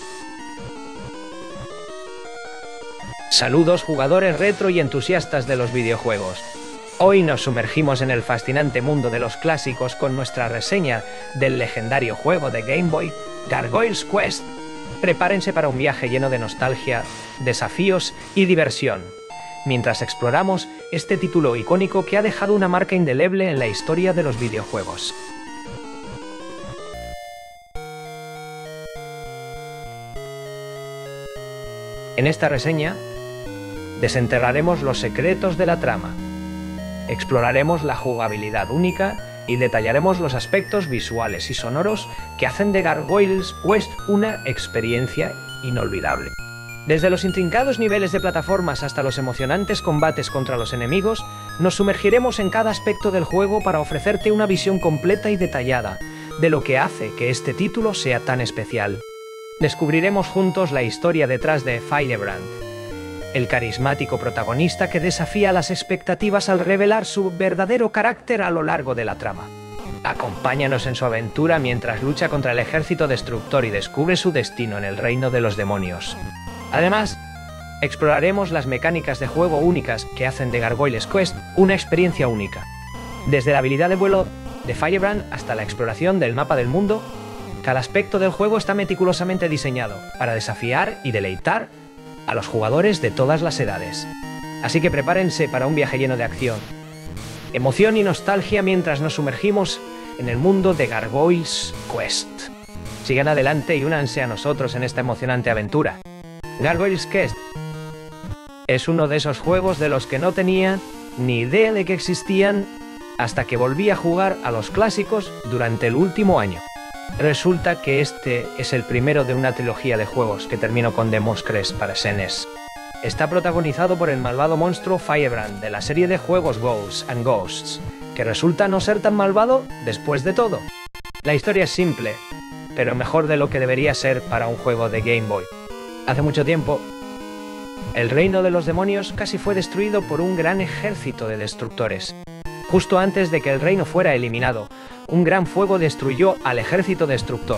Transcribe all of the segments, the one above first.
Saludos jugadores retro y entusiastas de los videojuegos. Hoy nos sumergimos en el fascinante mundo de los clásicos con nuestra reseña del legendario juego de Game Boy, Gargoyle's Quest. Prepárense para un viaje lleno de nostalgia, desafíos y diversión, mientras exploramos este título icónico que ha dejado una marca indeleble en la historia de los videojuegos. En esta reseña, desenterraremos los secretos de la trama, exploraremos la jugabilidad única y detallaremos los aspectos visuales y sonoros que hacen de Gargoyle's Quest una experiencia inolvidable. Desde los intrincados niveles de plataformas hasta los emocionantes combates contra los enemigos, nos sumergiremos en cada aspecto del juego para ofrecerte una visión completa y detallada de lo que hace que este título sea tan especial. Descubriremos juntos la historia detrás de Firebrand, el carismático protagonista que desafía las expectativas al revelar su verdadero carácter a lo largo de la trama. Acompáñanos en su aventura mientras lucha contra el ejército destructor y descubre su destino en el reino de los demonios. Además, exploraremos las mecánicas de juego únicas que hacen de Gargoyle's Quest una experiencia única. Desde la habilidad de vuelo de Firebrand hasta la exploración del mapa del mundo, cada aspecto del juego está meticulosamente diseñado para desafiar y deleitar a los jugadores de todas las edades. Así que prepárense para un viaje lleno de acción, emoción y nostalgia mientras nos sumergimos en el mundo de Gargoyle's Quest. Sigan adelante y únanse a nosotros en esta emocionante aventura. Gargoyle's Quest es uno de esos juegos de los que no tenía ni idea de que existían hasta que volví a jugar a los clásicos durante el último año. Resulta que este es el primero de una trilogía de juegos que terminó con Demon's Crest para SNES. Está protagonizado por el malvado monstruo Firebrand de la serie de juegos Ghouls and Ghosts, que resulta no ser tan malvado después de todo. La historia es simple, pero mejor de lo que debería ser para un juego de Game Boy. Hace mucho tiempo, el reino de los demonios casi fue destruido por un gran ejército de destructores. Justo antes de que el reino fuera eliminado, un gran fuego destruyó al ejército destructor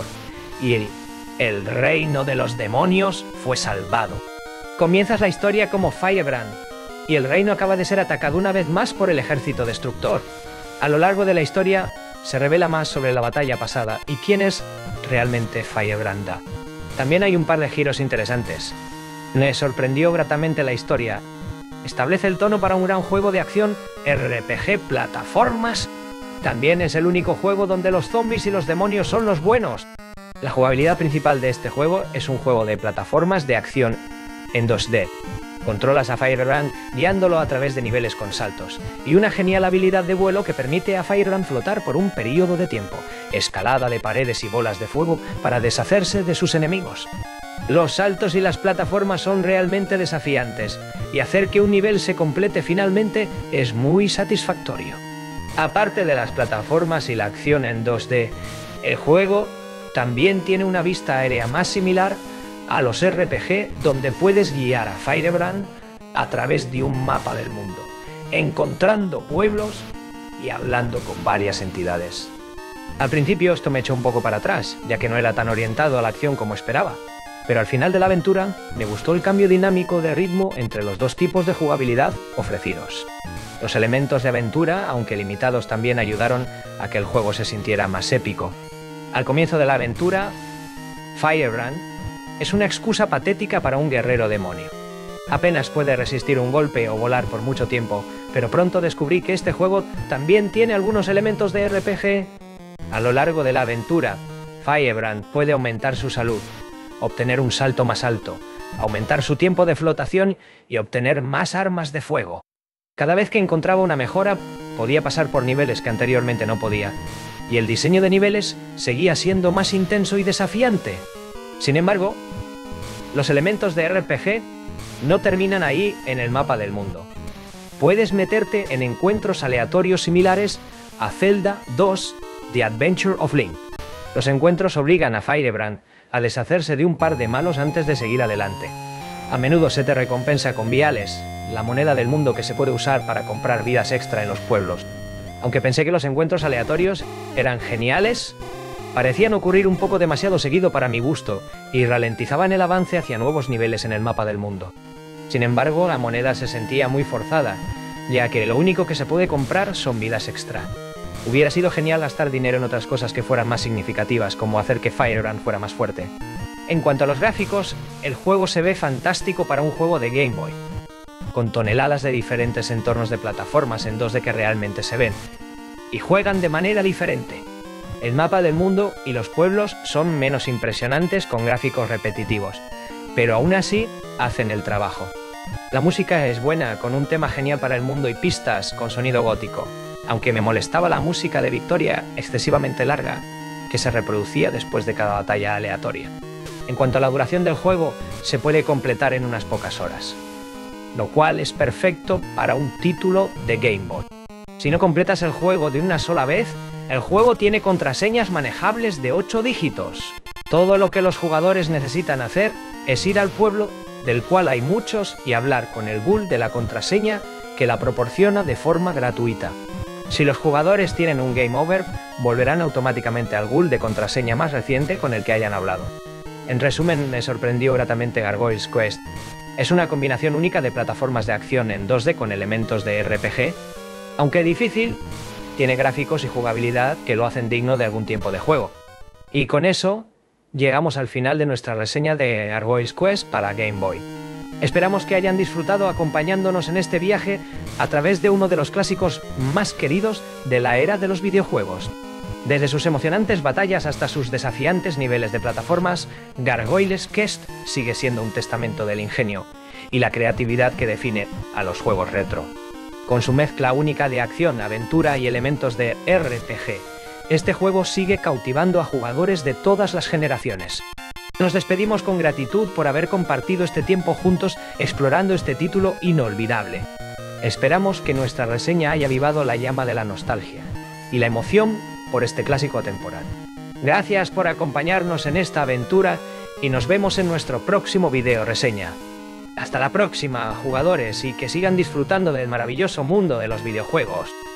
y el reino de los demonios fue salvado. Comienzas la historia como Firebrand y el reino acaba de ser atacado una vez más por el ejército destructor. A lo largo de la historia se revela más sobre la batalla pasada y quién es realmente Firebrand. También hay un par de giros interesantes. Me sorprendió gratamente la historia. Establece el tono para un gran juego de acción RPG plataformas. También es el único juego donde los zombies y los demonios son los buenos. La jugabilidad principal de este juego es un juego de plataformas de acción en 2D. Controlas a Firebrand guiándolo a través de niveles con saltos, y una genial habilidad de vuelo que permite a Firebrand flotar por un periodo de tiempo, escalada de paredes y bolas de fuego para deshacerse de sus enemigos. Los saltos y las plataformas son realmente desafiantes, y hacer que un nivel se complete finalmente es muy satisfactorio. Aparte de las plataformas y la acción en 2D, el juego también tiene una vista aérea más similar a los RPG, donde puedes guiar a Firebrand a través de un mapa del mundo, encontrando pueblos y hablando con varias entidades. Al principio esto me echó un poco para atrás, ya que no era tan orientado a la acción como esperaba, pero al final de la aventura me gustó el cambio dinámico de ritmo entre los dos tipos de jugabilidad ofrecidos. Los elementos de aventura, aunque limitados, también ayudaron a que el juego se sintiera más épico. Al comienzo de la aventura, Firebrand es una excusa patética para un guerrero demonio. Apenas puede resistir un golpe o volar por mucho tiempo, pero pronto descubrí que este juego también tiene algunos elementos de RPG. A lo largo de la aventura, Firebrand puede aumentar su salud, obtener un salto más alto, aumentar su tiempo de flotación y obtener más armas de fuego. Cada vez que encontraba una mejora, podía pasar por niveles que anteriormente no podía, y el diseño de niveles seguía siendo más intenso y desafiante. Sin embargo, los elementos de RPG no terminan ahí en el mapa del mundo. Puedes meterte en encuentros aleatorios similares a Zelda 2: The Adventure of Link. Los encuentros obligan a Firebrand a deshacerse de un par de malos antes de seguir adelante. A menudo se te recompensa con viales, la moneda del mundo que se puede usar para comprar vidas extra en los pueblos. Aunque pensé que los encuentros aleatorios eran geniales, Parecían ocurrir un poco demasiado seguido para mi gusto y ralentizaban el avance hacia nuevos niveles en el mapa del mundo. Sin embargo, la moneda se sentía muy forzada, ya que lo único que se puede comprar son vidas extra. Hubiera sido genial gastar dinero en otras cosas que fueran más significativas, como hacer que Fire Emblem fuera más fuerte. En cuanto a los gráficos, el juego se ve fantástico para un juego de Game Boy, con toneladas de diferentes entornos de plataformas en 2D que realmente se ven, y juegan de manera diferente. El mapa del mundo y los pueblos son menos impresionantes con gráficos repetitivos, pero aún así hacen el trabajo. La música es buena, con un tema genial para el mundo y pistas con sonido gótico, aunque me molestaba la música de Victoria excesivamente larga, que se reproducía después de cada batalla aleatoria. En cuanto a la duración del juego, se puede completar en unas pocas horas, lo cual es perfecto para un título de Game Boy. Si no completas el juego de una sola vez, el juego tiene contraseñas manejables de 8 dígitos. Todo lo que los jugadores necesitan hacer es ir al pueblo, del cual hay muchos, y hablar con el ghoul de la contraseña que la proporciona de forma gratuita. Si los jugadores tienen un Game Over, volverán automáticamente al ghoul de contraseña más reciente con el que hayan hablado. En resumen, me sorprendió gratamente Gargoyle's Quest. Es una combinación única de plataformas de acción en 2D con elementos de RPG. Aunque difícil, tiene gráficos y jugabilidad que lo hacen digno de algún tiempo de juego. Y con eso, llegamos al final de nuestra reseña de Gargoyle's Quest para Game Boy. Esperamos que hayan disfrutado acompañándonos en este viaje a través de uno de los clásicos más queridos de la era de los videojuegos. Desde sus emocionantes batallas hasta sus desafiantes niveles de plataformas, Gargoyle's Quest sigue siendo un testamento del ingenio y la creatividad que define a los juegos retro. Con su mezcla única de acción, aventura y elementos de RPG, este juego sigue cautivando a jugadores de todas las generaciones. Nos despedimos con gratitud por haber compartido este tiempo juntos explorando este título inolvidable. Esperamos que nuestra reseña haya avivado la llama de la nostalgia y la emoción por este clásico atemporal. Gracias por acompañarnos en esta aventura y nos vemos en nuestro próximo video reseña. Hasta la próxima, jugadores, y que sigan disfrutando del maravilloso mundo de los videojuegos.